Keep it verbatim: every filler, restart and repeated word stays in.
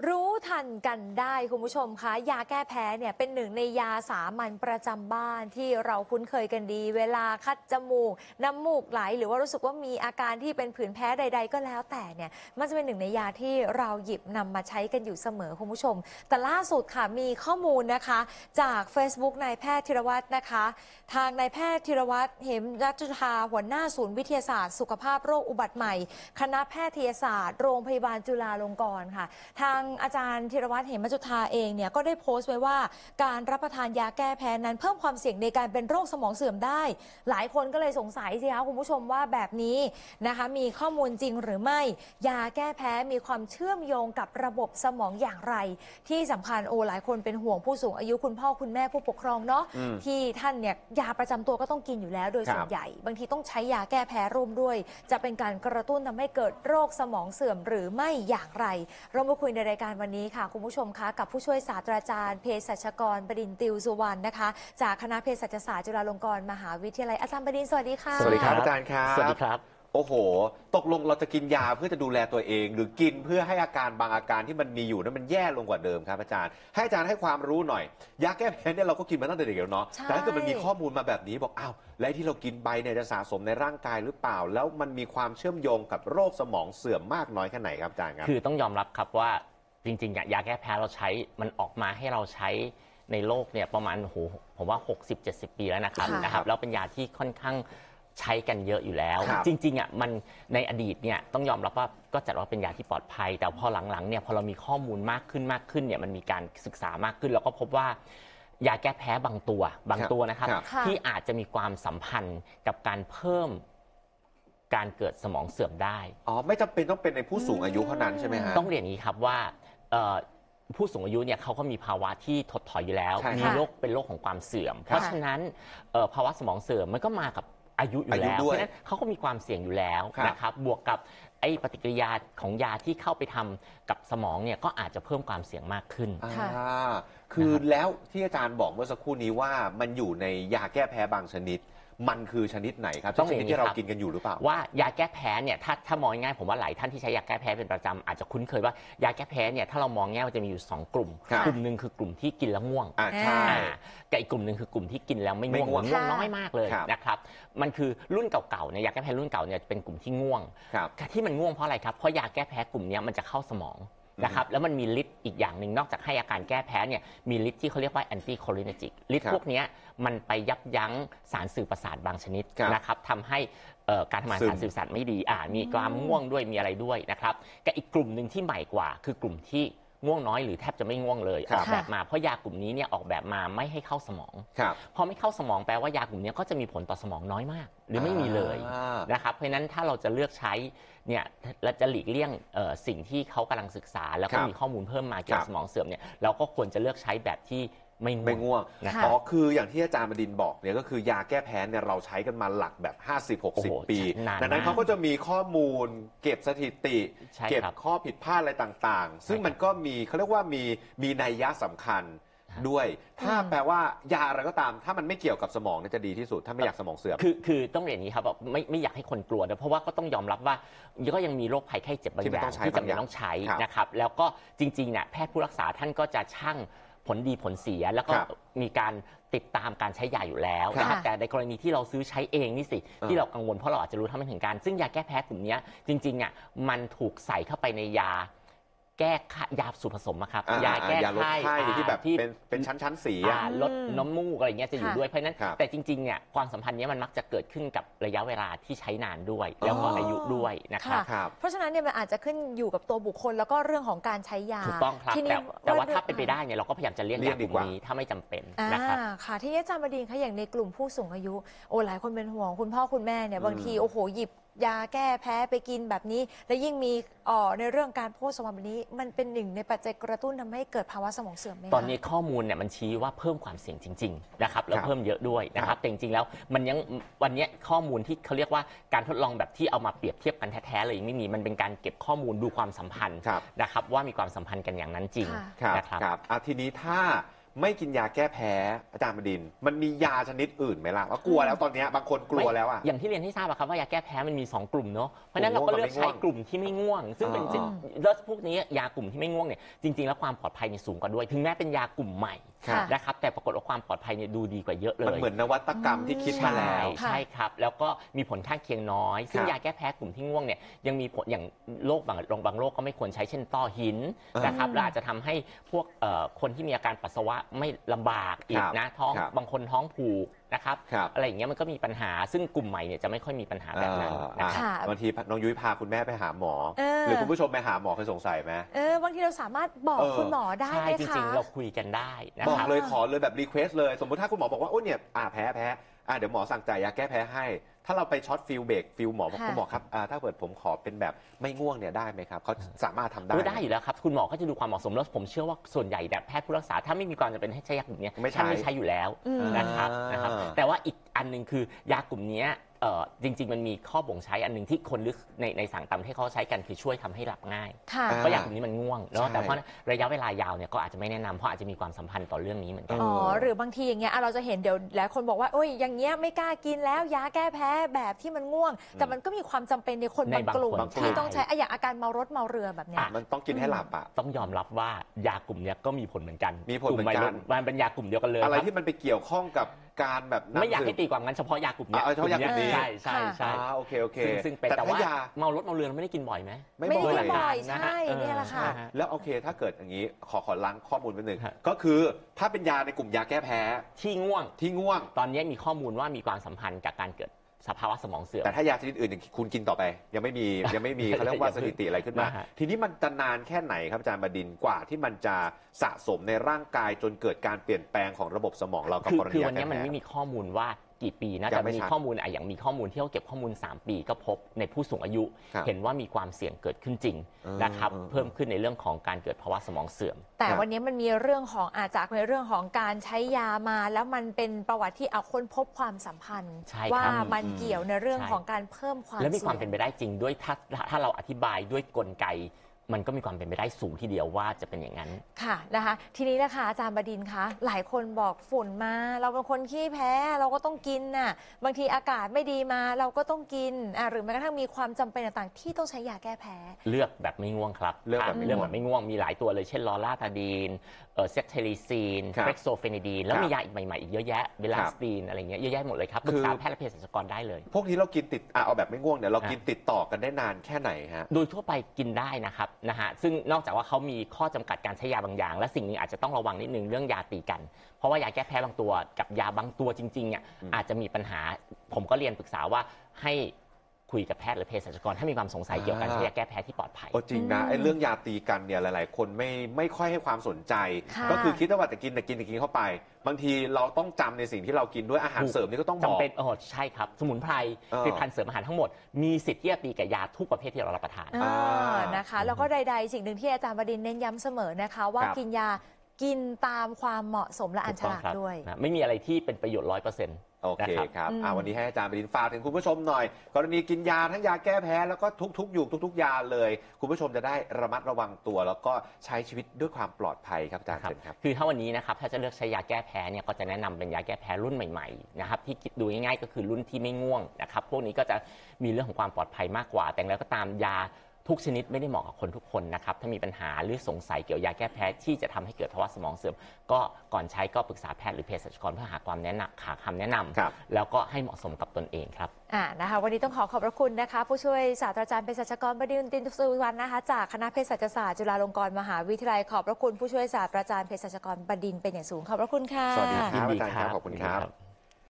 รู้ทันกันได้คุณผู้ชมคะยาแก้แพ้เนี่ยเป็นหนึ่งในยาสามัญประจำบ้านที่เราคุ้นเคยกันดีเวลาคัดจมูกน้ำมูกไหลหรือว่ารู้สึกว่ามีอาการที่เป็นผื่นแพ้ใดๆก็แล้วแต่เนี่ยมันจะเป็นหนึ่งในยาที่เราหยิบนำมาใช้กันอยู่เสมอคุณผู้ชมแต่ล่าสุดค่ะมีข้อมูลนะคะจาก Facebook นายแพทย์ธีรวัฒน์นะคะทางนายแพทย์ธีรวัฒน์เหมรัจุธาหัวหน้าศูนย์วิทยาศาสตร์สุขภาพโรคอุบัติใหม่คณะแพทยศาสตร์โรงพยาบาลจุฬาลงกรณ์ค่ะทางอาจารย์ธีรวัฒน์เหมจุฑาเองเนี่ยก็ได้โพสต์ไว้ว่าการรับประทานยาแก้แพ้นั้นเพิ่มความเสี่ยงในการเป็นโรคสมองเสื่อมได้หลายคนก็เลยสงสัยสิคะคุณผู้ชมว่าแบบนี้นะคะมีข้อมูลจริงหรือไม่ยาแก้แพ้มีความเชื่อมโยงกับระบบสมองอย่างไรที่สำคัญโอ้หลายคนเป็นห่วงผู้สูงอายุคุณพ่อคุณแม่ผู้ปกครองเนาะที่ท่านเนี่ยยาประจำตัวก็ต้องกินอยู่แล้วโดยส่วนใหญ่บางทีต้องใช้ยาแก้แพ้ร่วมด้วยจะเป็นการกระตุ้นทำให้เกิดโรคสมองเสื่อมหรือไม่อย่างไรเรามาคุยในรายการวันนี้ค่ะคุณผู้ชมคะกับผู้ช่วยศาสตราจารย์เภสัชกรบดินทร์ติวสุวรรณนะคะจากคณะเภสัชศาสตร์จุฬาลงกรณ์มหาวิทยาลัยอาจารย์บดินทร์สวัสดีค่ะสวัสดีครับอาจารย์ครับสวัสดีครับโอ้โหตกลงเราจะกินยาเพื่อจะดูแลตัวเองหรือกินเพื่อให้อาการบางอาการที่มันมีอยู่นั้นมันแย่ลงกว่าเดิมครับอาจารย์ให้อาจารย์ให้ความรู้หน่อยยาแก้แพ้เนี่ยเราก็กินมาตั้งแต่เด็กแล้วเนาะแต่ถ้าเกิดมันมีข้อมูลมาแบบนี้บอกอ้าวและที่เรากินไปเนี่ยจะสะสมในร่างกายหรือเปล่าแล้วมันมีความเชื่อมโยงกับโรคสมองเสื่อมมากน้อยแค่ไหนครับอาจารย์ครับคือต้องยอมรับครับว่าจริงๆยาแก้แพ้เราใช้มันออกมาให้เราใช้ในโลกเนี่ยประมาณโหผมว่า หกสิบเจ็ดสิบ ปีแล้วนะครับนะครับแล้วเป็นยาที่ค่อนข้างใช้กันเยอะอยู่แล้วจริงๆอ่ะมันในอดีตเนี่ยต้องยอมรับว่าก็จัดว่าเป็นยาที่ปลอดภัยแต่พอหลังๆเนี่ยพอเรามีข้อมูลมากขึ้นมากขึ้นเนี่ยมันมีการศึกษามากขึ้นแล้วก็พบว่ายาแก้แพ้บางตัวบางตัวนะครับที่อาจจะมีความสัมพันธ์กับการเพิ่มการเกิดสมองเสื่อมได้อ๋อไม่จำเป็นต้องเป็นในผู้สูงอายุเท่านั้นใช่ไหมฮะต้องเรียนอย่างนี้ครับว่าผู้สูงอายุเนี่ยเขาก็มีภาวะที่ถดถอยอยู่แล้วมีโรคเป็นโรคของความเสื่อมเพราะฉะนั้นภาวะสมองเสื่อมมันก็มากับอายุอยู่แล้วเพราะฉะนั้นเขาก็มีความเสี่ยงอยู่แล้วนะครับบวกกับไอ้ปฏิกิริยาของยาที่เข้าไปทำกับสมองเนี่ยก็อาจจะเพิ่มความเสี่ยงมากขึ้นคือแล้วที่อาจารย์บอกเมื่อสักครู่นี้ว่ามันอยู่ในยาแก้แพ้บางชนิดมันคือชนิดไหนครับชนิดที่เรากินกันอยู่หรือเปล่าว่ายาแก้แพ้เนี่ยถ้าถ้ามองง่ายผมว่าหลายท่านที่ใช้ยาแก้แพ้เป็นประจำอาจจะคุ้นเคยว่ายาแก้แพ้เนี่ยถ้าเรามองง่ายมันจะมีอยู่สองกลุ่มกลุ่มหนึ่งคือกลุ่มที่กินแล้วง่วงใช่กับอีกกลุ่มหนึ่งคือกลุ่มที่กินแล้วไม่ง่วงง่วงน้อยมากเลยนะครับมันคือรุ่นเก่าๆเนี่ยยาแก้แพ้รุ่นเก่าเนี่ยเป็นกลุ่มที่ง่วงที่มันง่วงเพราะอะไรครับเพราะยาแก้แพ้กลุ่มนี้มันจะเข้าสมองนะครับแล้วมันมีฤทธิ์อีกอย่างหนึ่งนอกจากให้อาการแก้แพ้เนี่ยมีฤทธิ์ที่เขาเรียกว่าแอนตี้โคลินเนจิกฤทธิ์พวกนี้มันไปยับยั้งสารสื่อประสาทบางชนิดนะครับทำให้การทำงานสารสื่อประสาทไม่ดีอ่ามีความง่วงด้วยมีอะไรด้วยนะครับกับอีกกลุ่มหนึ่งที่ใหม่กว่าคือกลุ่มที่ง่วงน้อยหรือแทบจะไม่ง่วงเลยออกแบบมาเพราะยากลุ่มนี้เนี่ยออกแบบมาไม่ให้เข้าสมองพอไม่เข้าสมองแปลว่ายากลุ่มนี้ก็จะมีผลต่อสมองน้อยมากหรือไม่มีเลยนะครับเพราะฉะนั้นถ้าเราจะเลือกใช้เนี่ยและจะหลีกเลี่ยงสิ่งที่เขากำลังศึกษาแล้วก็มีข้อมูลเพิ่มมาเกี่ยวกับสมองเสื่อมเนี่ยเราก็ควรจะเลือกใช้แบบที่ไม่ง่วงอ๋อคืออย่างที่อาจารย์บดินทร์บอกเนี่ยก็คือยาแก้แพ้เนี่ยเราใช้กันมาหลักแบบ ห้าสิบ หกสิบ ปีดังนั้นเขาก็จะมีข้อมูลเก็บสถิติเก็บข้อผิดพลาดอะไรต่างๆซึ่งมันก็มีเขาเรียกว่ามีมีนัยยะสำคัญด้วยถ้าแปลว่ายาอะไรก็ตามถ้ามันไม่เกี่ยวกับสมองจะดีที่สุดถ้าไม่อยากสมองเสื่อมคือคือต้องเรียนอย่างนี้ครับไม่ไม่อยากให้คนกลัวนะเพราะว่าก็ต้องยอมรับว่าก็ยังมีโรคภัยไข้เจ็บบางอย่างที่จำเป็นต้องใช้นะครับแล้วก็จริงๆเนี่ยแพทย์ผู้รักษาท่านก็จะชั่งผลดีผลเสียแล้วก็มีการติดตามการใช้ยาอยู่แล้วนะครับแต่ในกรณีที่เราซื้อใช้เองนี่สิที่เรากังวลเพราะเราอาจจะรู้เท่าไม่ถึงการซึ่งยาแก้แพ้กลุ่มนี้จริงๆอ่ะมันถูกใส่เข้าไปในยาแก้ยาสูตรผสมครับยาแก้ไข้ที่แบบเป็นชั้นๆสีลดน้ำมูกอะไรเงี้ยจะอยู่ด้วยเพราะนั้นแต่จริงๆเนี่ยความสัมพันธ์นี้มันมักจะเกิดขึ้นกับระยะเวลาที่ใช้นานด้วยแล้วก็อายุด้วยนะครับเพราะฉะนั้นเนี่ยมันอาจจะขึ้นอยู่กับตัวบุคคลแล้วก็เรื่องของการใช้ยาถูกต้องครับแต่ว่าถ้าเป็นไปได้เนี่ยเราก็พยายามจะเลี่ยงยากลุ่มนี้ถ้าไม่จำเป็นนะครับค่ะที่อาจารย์บดินทร์คะอย่างในกลุ่มผู้สูงอายุโอ้หลายคนเป็นห่วงคุณพ่อคุณแม่เนี่ยบางทีโอ้โหหยิบยาแก้แพ้ไปกินแบบนี้และยิ่งมีอ๋อในเรื่องการโพสต์แบบนี้มันเป็นหนึ่งในปัจจัยกระตุ้นทำให้เกิดภาวะสมองเสื่อมไหมตอนนี้ข้อมูลเนี่ยมันชี้ว่าเพิ่มความเสี่ยงจริงๆนะครับแล้วเพิ่มเยอะด้วยนะครับแต่จริงๆแล้วมันยังวันนี้ข้อมูลที่เขาเรียกว่าการทดลองแบบที่เอามาเปรียบเทียบกันแท้ๆเลยยังไม่มีมันเป็นการเก็บข้อมูลดูความสัมพันธ์นะครับว่ามีความสัมพันธ์กันอย่างนั้นจริงนะครับทีนี้ถ้าไม่กินยาแก้แพ้อาจารย์บดินทร์มันมียาชนิดอื่นไหมล่ะว่ากลัวแล้วตอนนี้บางคนกลัวแล้วอ่ะอย่างที่เรียนให้ทราบอะครับว่ายาแก้แพ้มันมีสองกลุ่มเนาะเพราะฉะนั้นเราก็เลือกใช้กลุ่มที่ไม่ง่วงซึ่งเป็นแล้วพวกนี้ยากลุ่มที่ไม่ง่วงเนี่ยจริงๆแล้วความปลอดภัยเนี่ยสูงกว่าด้วยถึงแม้เป็นยากลุ่มใหม่นะครับแต่ปรากฏว่าความปลอดภัยเนี่ยดูดีกว่าเยอะเลยมันเหมือนนวัตกรรมที่คิดมาแล้วใช่ครับแล้วก็มีผลข้างเคียงน้อยซึ่งยาแก้แพ้กลุ่มที่ง่วงเนี่ยยังมีผลอย่างโรคบางบางโรคก็ไม่ควรใช้เช่นต้อหินนะครับและอาจจะทำให้พวกคนที่มีอาการปัสสาวะไม่ลำบากอีกนะท้องบางคนท้องผูกนะครับอะไรอย่างเงี้ยมันก็มีปัญหาซึ่งกลุ่มใหม่เนี่ยจะไม่ค่อยมีปัญหาแบบนั้นนะครับบางทีน้องยุ้ยพาคุณแม่ไปหาหมอหรือคุณผู้ชมไปหาหมอเคยสงสัยไหมเออบางทีเราสามารถบอกคุณหมอได้ไหมคะใช่จริงๆเราคุยกันได้นะบอกเลยขอเลยแบบรีเควสเลยสมมติถ้าคุณหมอบอกว่าโอ้เนี่ยอ่าแพ้แพ้อ่าเดี๋ยวหมอสั่งจ่ายยาแก้แพ้ให้ถ้าเราไปช็อตฟิลเบรกฟิลหมอบอกคุณหมอครับถ้าเกิดผมขอเป็นแบบไม่ง่วงเนี่ยได้ไหมครับเขาสามารถทำได้ได้อยู่แล้วครับคุณหมอก็จะดูความเหมาะสมแล้วผมเชื่อว่าส่วนใหญ่แบบแพทย์ผู้รักษาถ้าไม่มีความจำเป็นให้ใช้ยากลุ่มนี้ท่านไม่ใช้อยู่แล้วนะครับนะครับแต่ว่าอีกอันนึงคือยากลุ่มนี้จริงๆมันมีข้อบ่งใช้อันนึงที่คนลึกในในสั่งตำที่เขาใช้กันคือช่วยทำให้หลับง่ายเพราะยากลุ่มนี้มันง่วงเนาะแต่เพราะระยะเวลายาวเนี่ยก็อาจจะไม่แนะนำเพราะอาจจะมีความสัมพันธ์ต่อเรื่องนี้เหมือนกันอ๋อหรือบางทีอย่างเงี้ยเราจะเห็นเดี๋ยวหลายคนบอกว่าโอ้ยอย่างเงี้ยไม่กล้ากินแล้วยาแก้แพ้แบบที่มันง่วงแต่มันก็มีความจำเป็นในคนบางกลุ่มที่ต้องใช้อย่างอาการเมารถเมาเรือแบบเนี้ยมันต้องกินให้หลับอ่ะต้องยอมรับว่ายากลุ่มนี้ก็มีผลเหมือนกันมีผลเหมือนกันมันเป็นยากลุ่มเดียวกันเลยอะไรที่มันไปเกี่ยวข้องกับการแบบไม่อยากให้ตีความงั้นเฉพาะยากลุ่มนี้เฉพาะยากลุ่มนี้ใช่ใช่ใช่โอเคโอเคซึ่งเป็นแต่ว่าเมารถเมาเรือไม่ได้กินบ่อยไหมไม่บ่อยใช่เนี่ยแหละค่ะแล้วโอเคถ้าเกิดอย่างนี้ขอขอล้างข้อมูลไปหนึ่งก็คือถ้าเป็นยาในกลุ่มยาแก้แพ้ที่ง่วงที่ง่วงตอนนี้มีข้อมูลว่ามีความสัมพันธ์กับการเกิดสภาวะสมองเสื่อมแต่ถ้ายาชนิดอื่นคุณกินต่อไปยังไม่มียังไม่มีเขาเรียกว่าสถิติอะไรขึ้นมาทีนี้มันจะนานแค่ไหนครับอาจารย์บดินทร์กว่าที่มันจะสะสมในร่างกายจนเกิดการเปลี่ยนแปลงของระบบสมองเรากับกรณีคือวันนี้มันไม่มีข้อมูลว่ากี่ปีนะแต่มีข้อมูลอะอย่างมีข้อมูลที่เขาเก็บข้อมูลสามปีก็พบในผู้สูงอายุเห็นว่ามีความเสี่ยงเกิดขึ้นจริงนะครับเพิ่มขึ้นในเรื่องของการเกิดภาวะสมองเสื่อมแต่วันนี้มันมีเรื่องของอาจากในเรื่องของการใช้ยามาแล้วมันเป็นประวัติที่เอาคนพบความสัมพันธ์ว่ามันเกี่ยวในเรื่องของการเพิ่มความและมีความเป็นไปได้จริงด้วยถ้าถ้าเราอธิบายด้วยกลไกมันก็มีความเป็นไปได้สูงทีเดียวว่าจะเป็นอย่างนั้นค่ะนะคะทีนี้นะคะอาจารย์บดินทร์คะหลายคนบอกฝุ่นมาเราเป็นคนขี้แพ้เราก็ต้องกินน่ะบางทีอากาศไม่ดีมาเราก็ต้องกินอ่ะหรือแม้กระทั่งมีความจำเป็นต่างๆที่ต้องใช้ยาแก้แพ้เลือกแบบไม่ง่วงครับเลือกแบบเลือกแบบไม่ง่วงมีหลายตัวเลยเช่นลอราทาดีนเอ่อเซฟเทลิซีนเฟร็กโซเฟนิดีนแล้วมียาอีกใหม่ๆอีกเยอะแยะเบลาสตีนอะไรเงี้ยเยอะแยะหมดเลยครับปรึกษาแพทย์และเภสัชกรได้เลยพวกนี้เรากินติดเอาแบบไม่ง่วงเนี่ยเรากินติดต่อกันได้นานแค่ไหนฮะโดยทั่วไปกินได้นะครับนะฮะซึ่งนอกจากว่าเขามีข้อจำกัดการใช้ยาบางอย่างและสิ่งนี้อาจจะต้องระวังนิดนึงเรื่องยาตีกันเพราะว่ายาแก้แพ้บางตัวกับยาบางตัวจริงๆเนี่ยอาจจะมีปัญหาผมก็เรียนปรึกษาว่าให้คุยกับแพทย์หรือเภสัชกรถ้ามีความสงสัยเกี่ยวกับการใช้ยาแก้แพ้ที่ปลอดภัยโอ้จริงนะไอ้เรื่องยาตีกันเนี่ยหลายๆคนไม่ไม่ค่อยให้ความสนใจก็คือคิดว่าแต่กินแต่กินแต่กินเข้าไปบางทีเราต้องจำในสิ่งที่เรากินด้วยอาหารเสริมนี่ก็ต้องบอกจำเป็นอ๋อใช่ครับสมุนไพรผลิตภัณฑ์เสริมอาหารทั้งหมดมีสิทธิ์ที่จะตีกับยาทุกประเภทที่เรารับประทานนะคะแล้วก็ใดๆสิ่งหนึ่งที่อาจารย์บดินทร์เน้นย้ำเสมอนะคะว่ากินยากินตามความเหมาะสมและอันฉลาดด้วยไม่มีอะไรที่เป็นประโยชน์ร้อยเปอร์เซ็นต์โอเคครับวันนี้ให้อาจารย์บดินทร์ฝากถึงคุณผู้ชมหน่อยกรณีกินยาทั้งยาแก้แพ้แล้วก็ทุกๆอยู่ทุกๆยาเลยคุณผู้ชมจะได้ระมัดระวังตัวแล้วก็ใช้ชีวิตด้วยความปลอดภัยครับอาจารย์ครับคือถ้าวันนี้นะครับถ้าจะเลือกใช้ยาแก้แพ้เนี่ยก็จะแนะนำเป็นยาแก้แพ้รุ่นใหม่ๆนะครับที่คิดดูง่ายๆก็คือรุ่นที่ไม่ง่วงนะครับพวกนี้ก็จะมีเรื่องของความปลอดภัยมากกว่าแต่แล้วก็ตามยาทุกชนิดไม่ได้เหมาะกับคนทุกคนนะครับถ้ามีปัญหาหรือสงสัยเกี่ยวยาแก้แพ้ที่จะทำให้เกิดภาวะสมองเสื่อมก็ก่อนใช้ก็ปรึกษาแพทย์หรือเภสัชกรเพื่อหาความแนะนำหาคำแนะนำแล้วก็ให้เหมาะสมกับตนเองครับอ่านะคะวันนี้ต้องขอขอบพระคุณนะคะผู้ช่วยศาสตราจารย์เภสัชกรบดินทร์ ตินสุวรรณนะคะจากคณะเภสัชศาสตร์จุฬาลงกรณ์มหาวิทยาลัยขอบพระคุณผู้ช่วยศาสตราจารย์เภสัชกรบดินทร์เป็นอย่างสูงขอบพระคุณค่ะสวัสดีครับอาจารย์ครับขอบคุณครับ